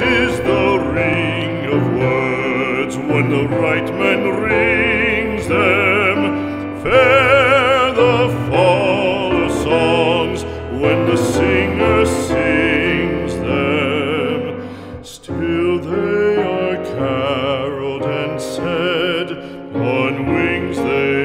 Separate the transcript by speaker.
Speaker 1: is the ring of words when the right man rings them. Fair the fall of songs when the singer sings them. Still they are caroled and said, on wings they